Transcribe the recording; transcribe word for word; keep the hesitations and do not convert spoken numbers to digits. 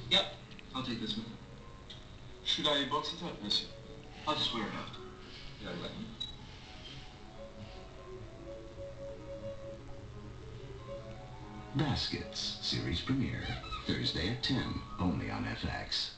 Yep, I'll take this one. Should I box it up, monsieur? I'll just wear it out. Very well. Baskets, series premiere, Thursday at ten, only on F X.